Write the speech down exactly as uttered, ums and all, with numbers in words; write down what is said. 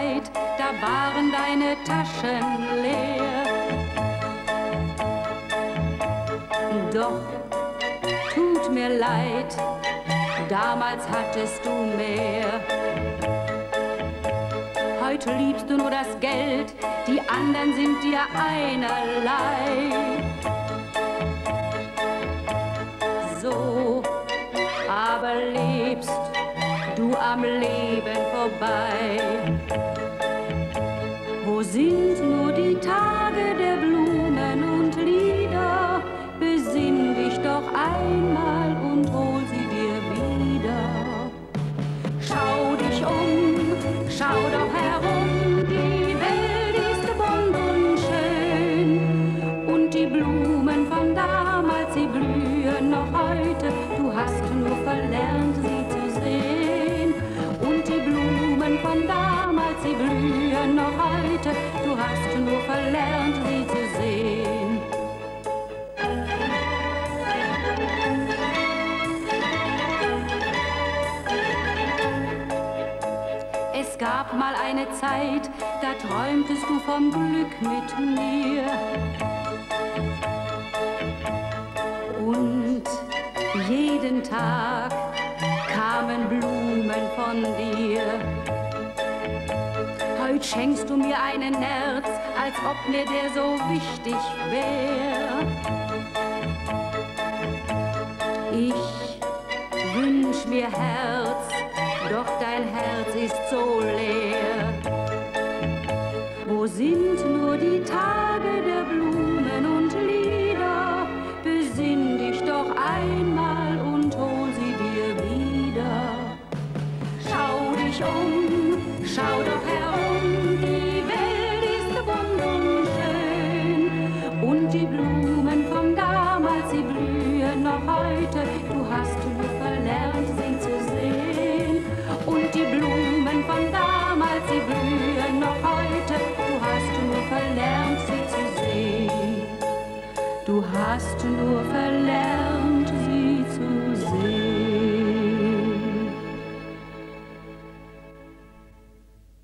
Zeit, da waren deine Taschen leer. Doch, tut mir leid, damals hattest du mehr. Heute liebst du nur das Geld, die anderen sind dir einerlei. So aber lebst du am Leben vorbei. Wo sind nur die Tage der Blumen und Lieder? Besinn dich doch einmal und hol sie dir wieder. Schau dich um, schau doch herum, die Welt ist bunt und schön. Und die Blumen von damals, sie blühen noch heute, du hast nur verlernt, sie zu sehen. Und die Blumen von damals, sie blühen noch heute, du hast nur verlernt, sie zu sehen. Es gab mal eine Zeit, da träumtest du vom Glück mit mir. Und jeden Tag kamen Blumen von dir. Heut schenkst du mir einen Nerz, als ob mir der so wichtig wär. Ich wünsch mir Herz, doch dein Herz ist so leer. Wo sind nur die Tage der Blumen und Lieder? Besinn dich doch einmal und hol sie dir wieder. Schau dich um, schau doch herum, die Welt ist bunt und schön. Und die Blumen von damals, sie blühen noch heute, du hast nur verlernt, sie zu sehen. Und die Blumen von damals, sie blühen noch heute, du hast nur verlernt, sie zu sehen. Du hast nur verlernt,